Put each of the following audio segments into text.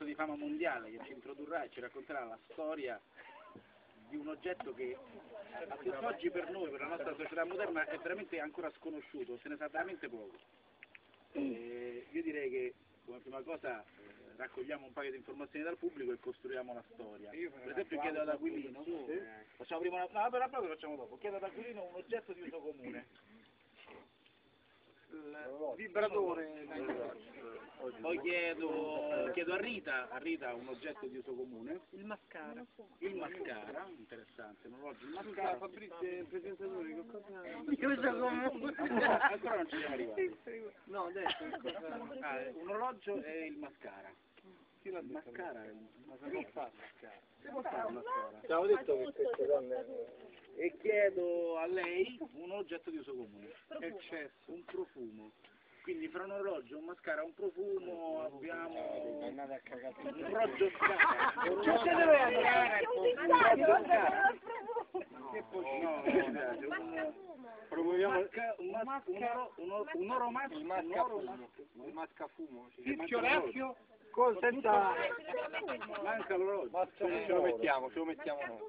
di fama mondiale che ci introdurrà e ci racconterà la storia di un oggetto che a tutt'oggi per noi, per la nostra società moderna, è veramente ancora sconosciuto, se ne sa veramente poco. Io direi che come prima cosa raccogliamo un paio di informazioni dal pubblico e costruiamo la storia. Per esempio chiedo ad Aquilino, facciamo prima una... no, per applauso facciamo dopo, chiedo ad Aquilino un oggetto di uso comune. Il vibratore. Poi chiedo a Rita un oggetto di uso comune. Il mascara. Il mascara, interessante, un orologio, il mascara. Fabrizio, il presentatore, che cosa... Io uso comune. Ancora non ci siamo arrivati. No, adesso cosa... Un orologio e il mascara. Chi l'ha Il mascara è Ma se non fa il mascara? Si può fare un mascara. Abbiamo detto che queste donne... E chiedo a lei un oggetto di uso comune. Eccesso. Un profumo. Quindi fra un orologio, un mascara, un profumo abbiamo Andate a cagare. un orologio scala. Un orologio scala. Che poi no, mi piace. Promuoviamo Un oromaschio. il mascafumo. Tizio Lecchio. Senza... Manca l'orologio. Ce lo mettiamo noi.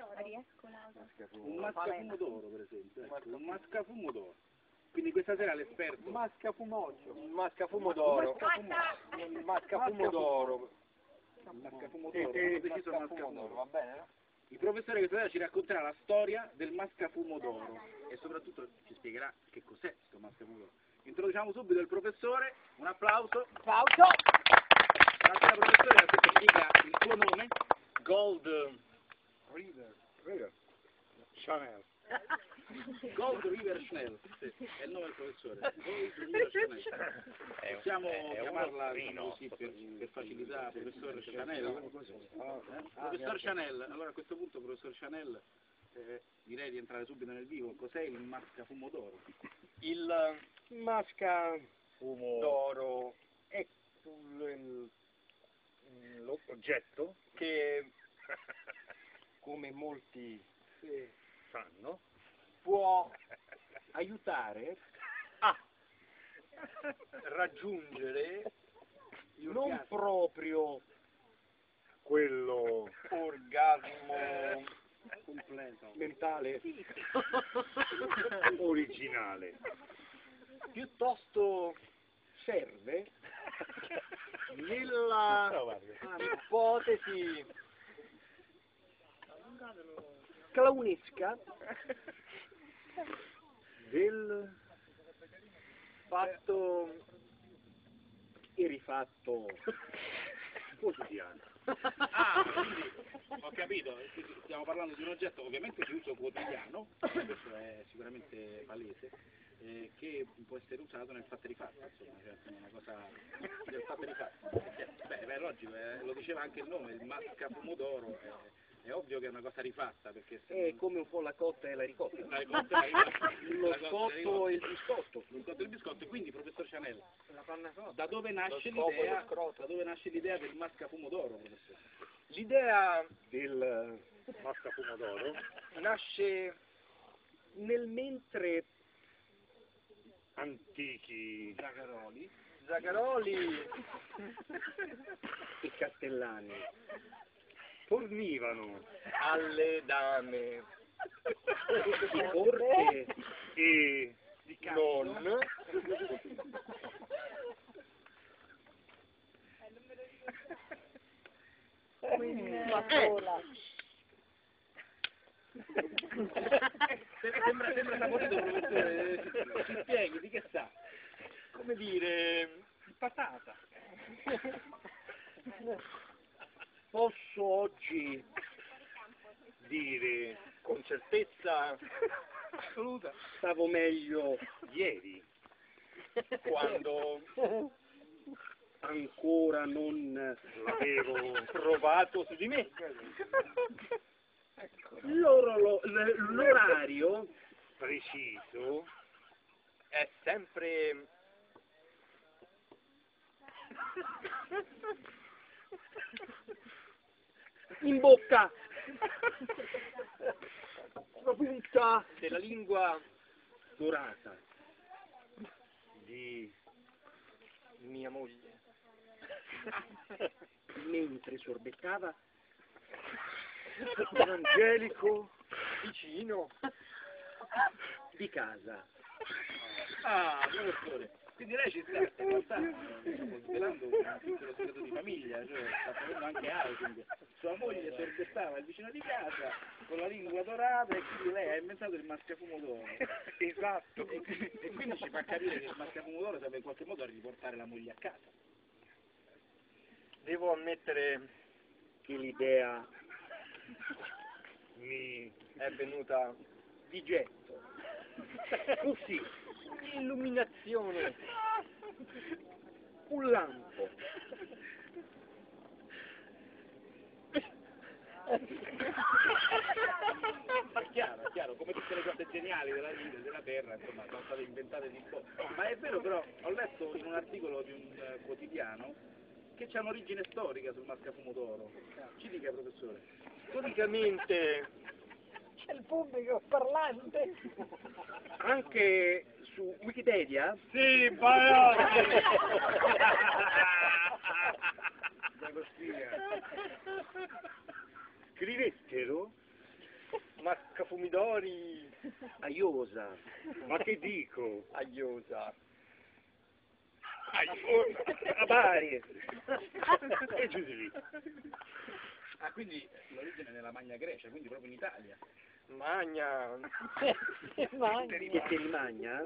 Un mascafumo d'oro, per esempio. Ecco, un mascafumo d'oro. Quindi questa sera l'esperto. Mascafumoggio. Il mascafumo d'oro. Il mascafumo d'oro. Il mascafumo Sì, d'oro. sì, Hanno deciso il mascafumo d'oro, va bene, no? Il professore questa sera ci racconterà la storia del mascafumo d'oro e soprattutto ci spiegherà che cos'è questo mascafumo d'oro. Introduciamo subito il professore, un applauso. Applauso. Grazie al professore, adesso dica il suo nome. Gold River. Chanel. Gold River Schnell, sì, è il nome del professore. Gold River Schnell. Possiamo chiamarla diciamo così per facilità, professor Chanel. Professor Chanel, allora a questo punto professor Chanel direi di entrare subito nel vivo. Cos'è il mascafumo d'oro? Il mascafumo d'oro è l'oggetto che, come molti sanno, può aiutare a raggiungere non proprio quello orgasmo Completo. mentale originale, piuttosto serve nella ipotesi clownesca del fatto e rifatto quotidiano. Ah, quindi ho capito, stiamo parlando di un oggetto ovviamente di uso quotidiano, questo è sicuramente palese, che può essere usato nel fatte rifatte, insomma, cioè una cosa del fatte rifatte. Beh, è logico, lo diceva anche il nome, il mascafumo d'oro, è ovvio che è una cosa rifatta, perché se È come un po' la cotta e la ricotta. la ricotta è la ricotta, Lo scotto e il biscotto. lo scotto e il biscotto, e quindi professor Chanel, La panna cotta. da dove nasce Lo scopo e lo l'idea, scroto. da dove nasce l'idea del mascafumo d'oro, professore? L'idea del mascafumo d'oro nasce nel mentre antichi Zagaroli e Castellani fornivano alle dame di corte e non Sembra saporito, professore, si spieghi, di che sa? come dire, patata. Posso oggi dire con certezza assoluta, stavo meglio ieri, quando ancora non l'avevo provato su di me. L'orario preciso è sempre in bocca, sulla punta della lingua dorata di mia moglie, mentre sorbettava un angelico vicino di casa. Ah, professore, quindi lei ci sta, in realtà stiamo svelando un piccolo segreto di famiglia, cioè sta facendo anche outing. Sua moglie sorbettava il vicino di casa con la lingua dorata e quindi lei ha inventato il mascafumo d'oro. Esatto. E quindi ci fa capire che il mascafumo d'oro serve in qualche modo a riportare la moglie a casa. Devo ammettere Che l'idea mi è venuta di getto. Così, illuminazione, un lampo. Ma chiaro, come tutte le cose geniali della vita, della terra, insomma, sono state inventate di po'. Ma è vero però, ho letto in un articolo di un quotidiano che c'è un'origine storica sul mascafumo d'oro. Ci dica, professore. storicamente C'è il pubblico parlante. Anche su Wikipedia sì, Baiotti! scrivettero Mascafumidori a Iosa. Ma che dico? a Iosa. A Bari. E giù di lì. Ah, quindi l'origine è nella Magna Grecia, quindi proprio in Italia. Magna. Che te li magna?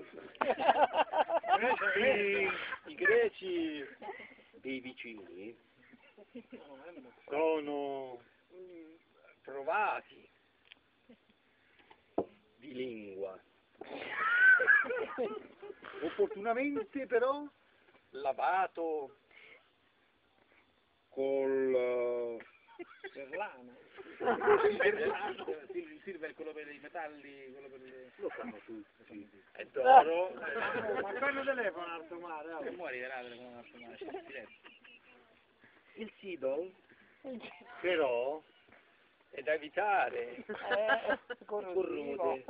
I greci Dei vicini sono provati. di lingua. Opportunamente però Lavato. col Serlano. Il silver è quello per i metalli, quello per le... lo fanno tutti. È d'oro. Ma quello telefono alto mare. Se muori verrà con un altro mare, Il Sidol però È da evitare. corrode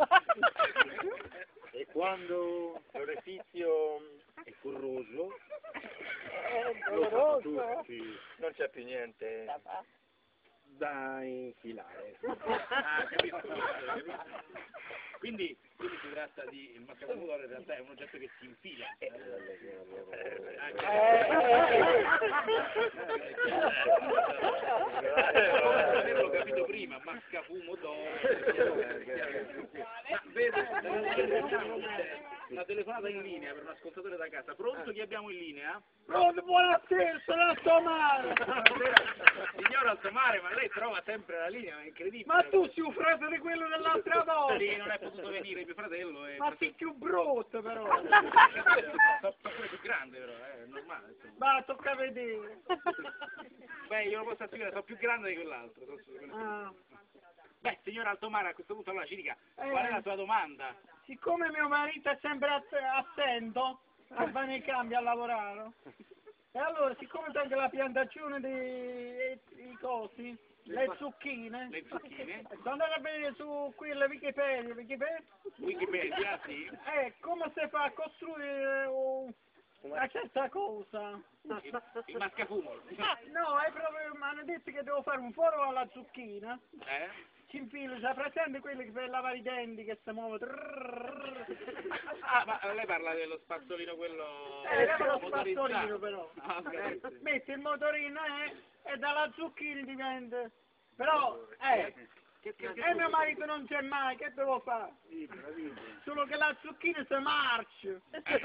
e quando L'orifizio è corroso È lo fanno doloroso. tutti non c'è più niente. da infilare. Ah, capito. Quindi si tratta di, il mascafumo d'oro in realtà è un oggetto che si infila. L'avevo capito prima, mascafumo d'oro. Ma vede, una telefonata in linea per un ascoltatore da casa. Pronto, chi abbiamo in linea? Pronto, buonasera, sono alto mare. Signor Altomare, ma lei trova sempre la linea, è incredibile. Ma tu sei un frate di quello dell'altra volta. Sì, non è potuto venire mio fratello. Ma sei più brutto però. Sono pure più grande però, è normale. Insomma. Ma tocca vedere. Beh, io lo posso assicurare, sono più grande di quell'altro. Sono sicuramente. Ah. Beh, signor Altomare, a questo punto allora ci dica, qual è la sua domanda? Siccome mio marito è sempre assento, va nei campi a lavorare, e allora siccome tengo la piantagione dei cosi, le zucchine, sono andato a vedere su qui la Wikipedia, sì. come si fa a costruire una certa cosa. Il mascafumo. No, è proprio, mi hanno detto che devo fare un foro alla zucchina. Ci infilo, c'è presente quelli che per lavare i denti che si muove. Ah, ma lei parla dello spazzolino quello Lo motorizzato. spazzolino però. Ah, ho capito. Metti il motorino e dalla zucchina diventa. Però, e mio marito non c'è mai, che devo fare? Solo che la zucchina si marcia.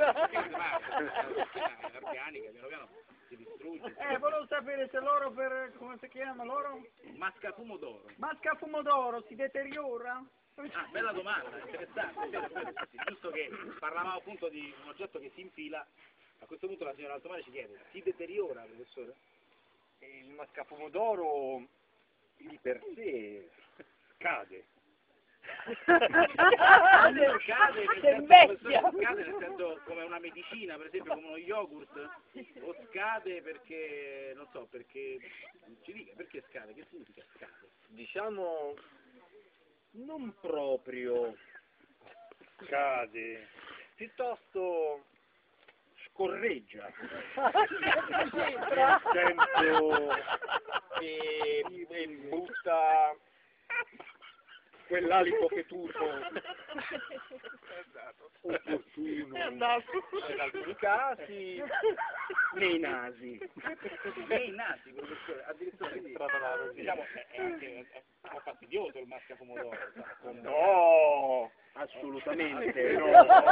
È organica, piano piano si distrugge. Volevo sapere se loro per, come si chiama loro? Mascafumo d'oro. Mascafumo d'oro si deteriora? Ah, bella domanda, interessante, vero, sì. Giusto che parlavamo appunto di un oggetto che si infila, a questo punto la signora Altomare ci chiede, si deteriora, professore? Il mascafumo d'oro Di per sé cade. Scade nel senso come una medicina, per esempio come uno yogurt, o scade perché, non so, perché, ci dica, perché scade, che significa scade? diciamo Non proprio cade, piuttosto scorreggia. Nel senso e butta quell'alito fetuto opportuno in alcuni casi nei nasi. Nei nasi, professore, addirittura, quindi, diciamo, è anche un po' fastidioso il mascapomodoro. No, assolutamente no.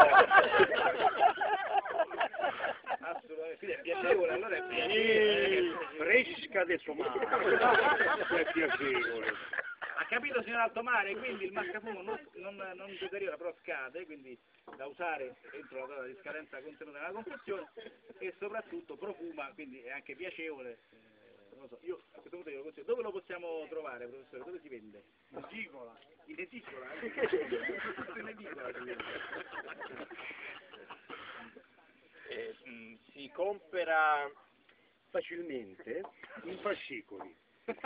Assolutamente, quindi è piacevole, allora è piacevole. Fresca del tomate. È piacevole. Ha capito, signor Altomare? Quindi il mascafumo non deteriora, però scade, quindi da usare entro la data di scadenza contenuta nella confezione, e soprattutto profuma, quindi è anche piacevole. Non lo so, io a questo punto glielo consiglio. Dove lo possiamo trovare, professore? Dove si vende? In edicola. In edicola? In edicola si vende. Si compra Facilmente in fascicoli.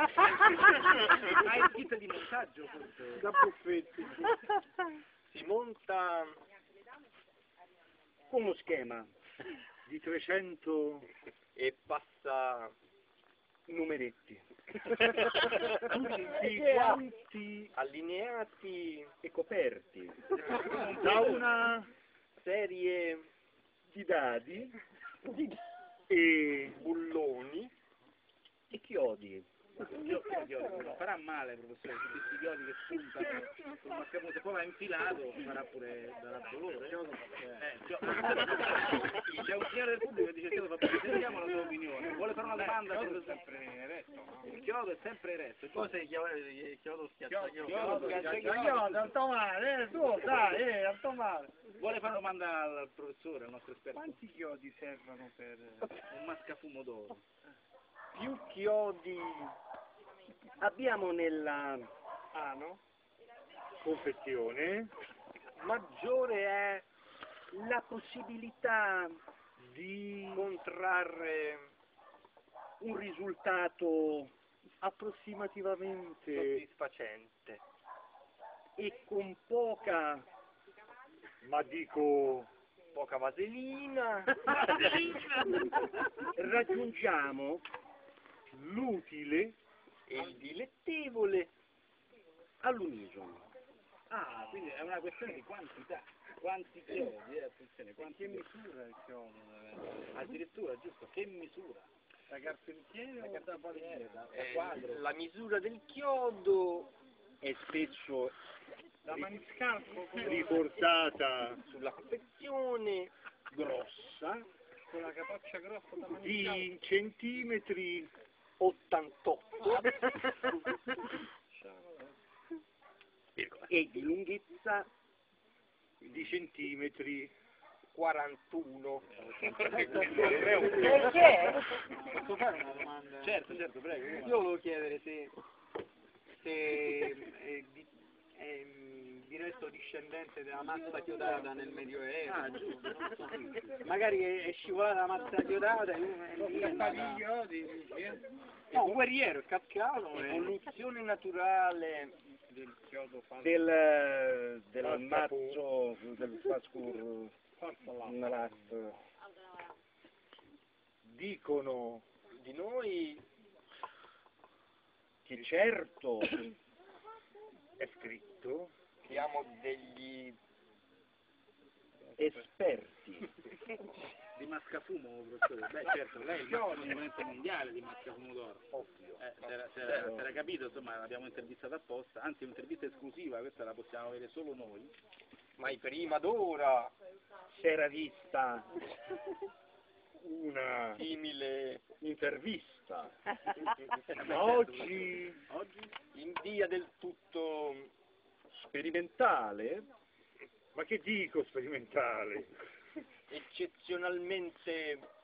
Ma è kit di montaggio, forse? Da buffetti. si monta Con uno schema di 300 e passa numeretti. Tutti quanti allineati e coperti da una serie di dadi e bulloni e chiodi. Non farà male, professore, tutti questi chiodi che spuntano sul mascafumo, se poi va infilato farà pure darà dolore. C'è un signore del pubblico che dice chiodo, sentiamo la sua opinione. Vuole fare una domanda? Il chiodo è sempre eretto. Il chiodo è sempre eretto. Cosa è il chiodo schiacciachiodi? Altomare, tu dai, Altomare. Vuole fare una domanda al professore, al nostro esperto? Quanti chiodi servono per... Un mascafumo d'oro. Più chiodi abbiamo nella confezione, maggiore è la possibilità di contrarre un risultato approssimativamente soddisfacente. e con poca, ma dico Poca vaselina. raggiungiamo l'utile E il dilettevole all'unisono. Ah, quindi è una questione di quantità. Quanti chiodi, attenzione, Che misura il chiodo deve essere? addirittura, giusto, che misura? Da carpentiere o da paliere? Da quadro? la misura del chiodo È spesso Da maniscalco? riportata sulla confezione grossa Con la capoccia grossa da maniscalco? di centimetri 88 e di lunghezza di centimetri 41. Posso fare una domanda? Certo, prego. Io volevo chiedere se di resto discendente della mazza chiodata nel Medioevo. Ah, giusto, non so. Magari è scivolata la mazza chiodata e uno è lì è andato- No, un guerriero è cascato. evoluzione naturale Del chiodo falso. del mazzo del fascur dicono di noi che certo è scritto siamo degli esperti Di mascafumo, professore? Beh, certo, lei è il massimo esponente mondiale di mascafumo d'oro. S'era capito, insomma, l'abbiamo intervistata apposta, anzi un'intervista esclusiva, questa la possiamo avere solo noi. mai prima d'ora s'era vista una simile intervista ma oggi in via del tutto sperimentale, ma che dico sperimentale, eccezionalmente